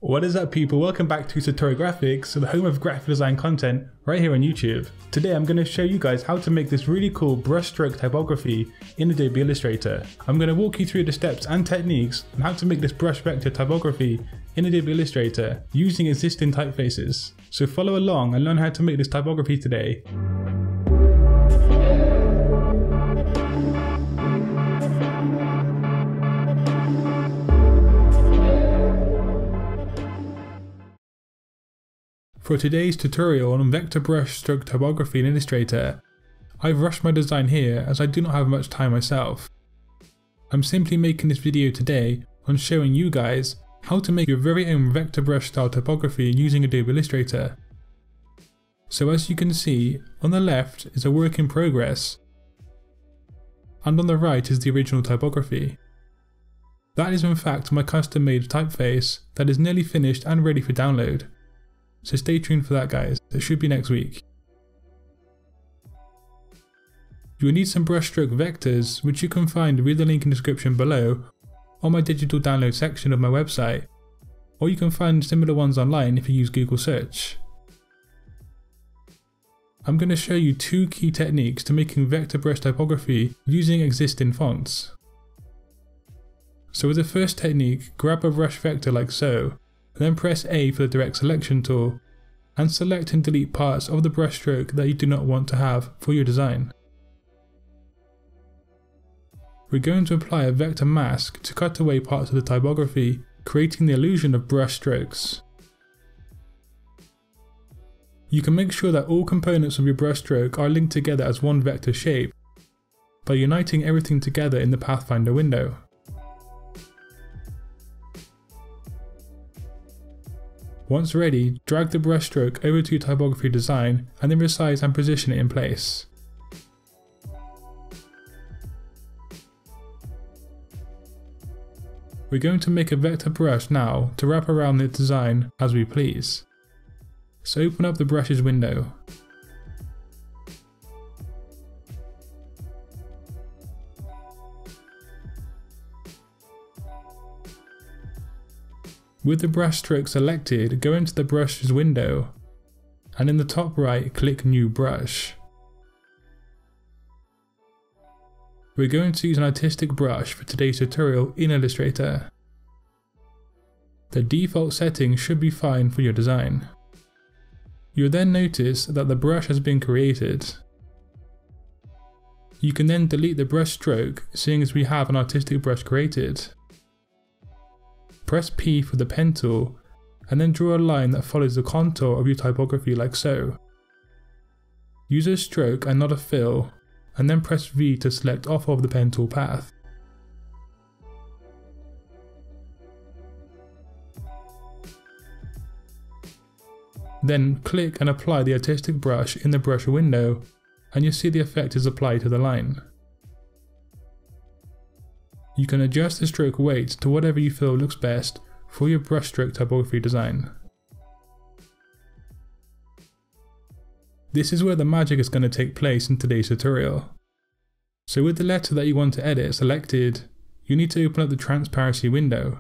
What is up people, welcome back to Satori Graphics, the home of graphic design content right here on YouTube. Today I'm going to show you guys how to make this really cool brushstroke typography in Adobe Illustrator. I'm going to walk you through the steps and techniques on how to make this brush vector typography in Adobe Illustrator using existing typefaces. So follow along and learn how to make this typography today. For today's tutorial on vector brush stroke typography in Illustrator, I've rushed my design here as I do not have much time myself. I'm simply making this video today on showing you guys how to make your very own vector brush style typography using Adobe Illustrator. So as you can see, on the left is a work in progress, and on the right is the original typography. That is in fact my custom made typeface that is nearly finished and ready for download. So stay tuned for that guys, it should be next week. You will need some brushstroke vectors which you can find via the link in the description below on my digital download section of my website, or you can find similar ones online if you use Google search. I'm going to show you two key techniques to making vector brush typography using existing fonts. So with the first technique, grab a brush vector like so, then press A for the direct selection tool and select and delete parts of the brushstroke that you do not want to have for your design. We're going to apply a vector mask to cut away parts of the typography, creating the illusion of brush strokes. You can make sure that all components of your brushstroke are linked together as one vector shape by uniting everything together in the Pathfinder window. Once ready, drag the brushstroke over to your typography design and then resize and position it in place. We're going to make a vector brush now to wrap around the design as we please. So open up the brushes window. With the brush stroke selected, go into the brushes window and in the top right click New Brush. We're going to use an artistic brush for today's tutorial in Illustrator. The default setting should be fine for your design. You'll then notice that the brush has been created. You can then delete the brush stroke seeing as we have an artistic brush created. Press P for the pen tool and then draw a line that follows the contour of your typography like so. Use a stroke and not a fill, and then press V to select off of the pen tool path. Then click and apply the artistic brush in the brush window and you'll see the effect is applied to the line. You can adjust the stroke weight to whatever you feel looks best for your brushstroke typography design. This is where the magic is going to take place in today's tutorial. So with the letter that you want to edit selected, you need to open up the transparency window.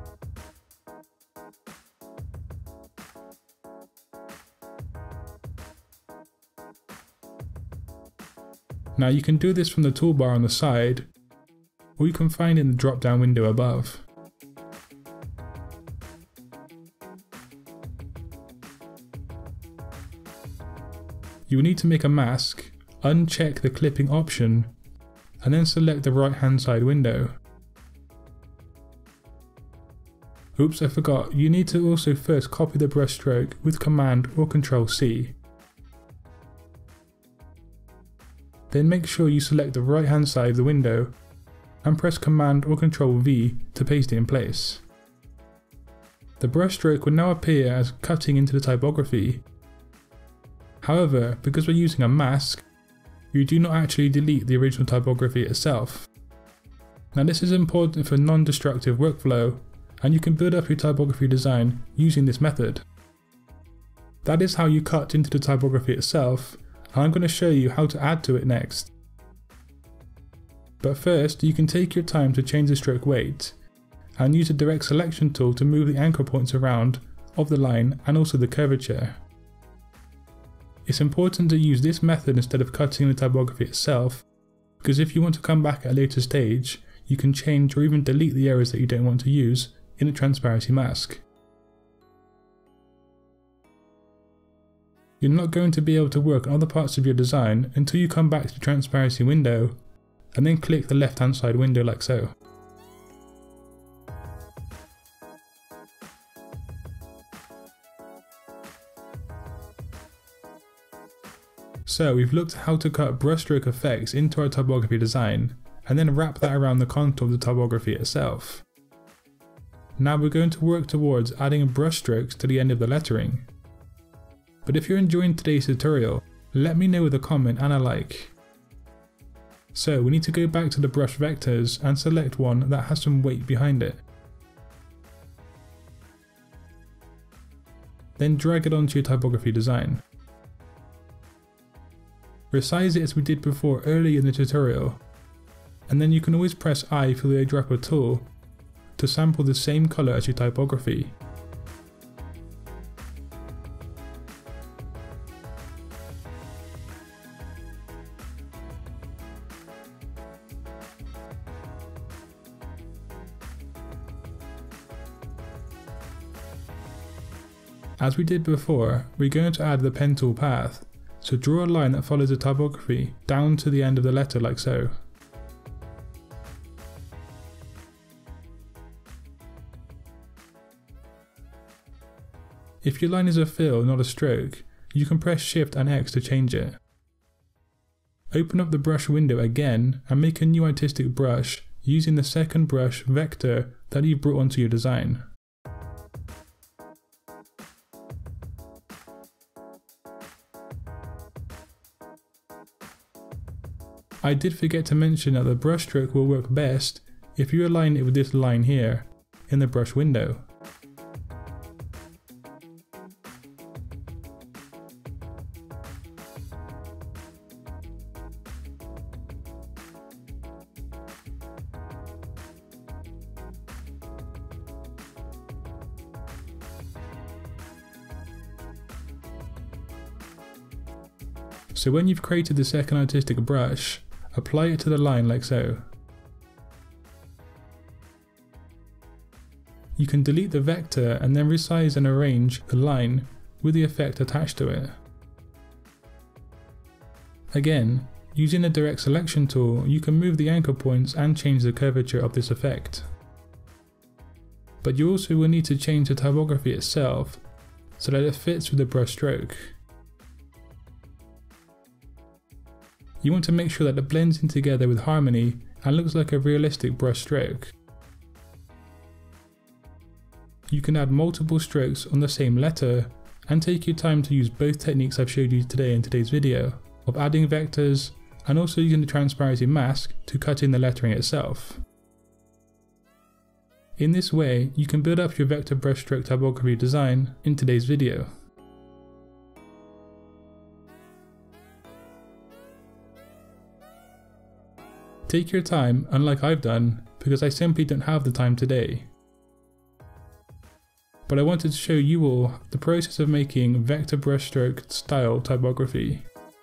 Now you can do this from the toolbar on the side, or you can find it in the drop down window above. You will need to make a mask, uncheck the clipping option, and then select the right hand side window. Oops, I forgot, you need to also first copy the brush stroke with Command or Control C. Then make sure you select the right hand side of the window and press Command or Control V to paste it in place. The brush stroke will now appear as cutting into the typography. However, because we're using a mask, you do not actually delete the original typography itself. Now this is important for non-destructive workflow, and you can build up your typography design using this method. That is how you cut into the typography itself, and I'm going to show you how to add to it next. But first, you can take your time to change the stroke weight, and use the direct selection tool to move the anchor points around of the line and also the curvature. It's important to use this method instead of cutting the typography itself, because if you want to come back at a later stage, you can change or even delete the areas that you don't want to use in a transparency mask. You're not going to be able to work on other parts of your design until you come back to the transparency window and then click the left hand side window like so. So we've looked at how to cut brushstroke effects into our typography design and then wrap that around the contour of the typography itself. Now we're going to work towards adding brushstrokes to the end of the lettering. But if you're enjoying today's tutorial, let me know with a comment and a like. So we need to go back to the brush vectors and select one that has some weight behind it. Then drag it onto your typography design. Resize it as we did before earlier in the tutorial, and then you can always press I for the eyedropper tool to sample the same colour as your typography. As we did before, we're going to add the pen tool path, so draw a line that follows the typography down to the end of the letter like so. If your line is a fill, not a stroke, you can press Shift and X to change it. Open up the brush window again and make a new artistic brush using the second brush vector that you've brought onto your design. I did forget to mention that the brushstroke will work best if you align it with this line here in the brush window. So when you've created the second artistic brush, apply it to the line like so. You can delete the vector and then resize and arrange the line with the effect attached to it. Again, using the direct selection tool, you can move the anchor points and change the curvature of this effect. But you also will need to change the typography itself so that it fits with the brush stroke. You want to make sure that it blends in together with harmony and looks like a realistic brush stroke. You can add multiple strokes on the same letter and take your time to use both techniques I've showed you today in today's video of adding vectors and also using the transparency mask to cut in the lettering itself. In this way, you can build up your vector brushstroke typography design in today's video. Take your time, unlike I've done, because I simply don't have the time today. But I wanted to show you all the process of making vector brushstroke style typography.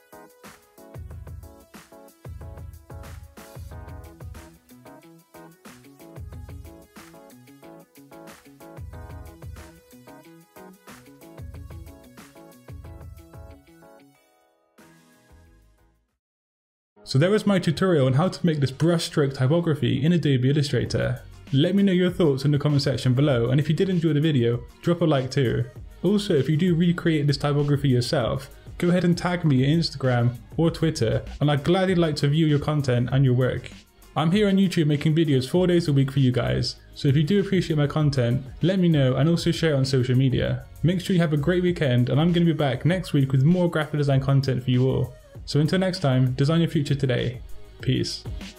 So there was my tutorial on how to make this brushstroke typography in Adobe Illustrator. Let me know your thoughts in the comment section below, and if you did enjoy the video, drop a like too. Also, if you do recreate this typography yourself, go ahead and tag me on Instagram or Twitter, and I'd gladly like to view your content and your work. I'm here on YouTube making videos 4 days a week for you guys, so if you do appreciate my content, let me know and also share it on social media. Make sure you have a great weekend, and I'm going to be back next week with more graphic design content for you all. So until next time, design your future today. Peace.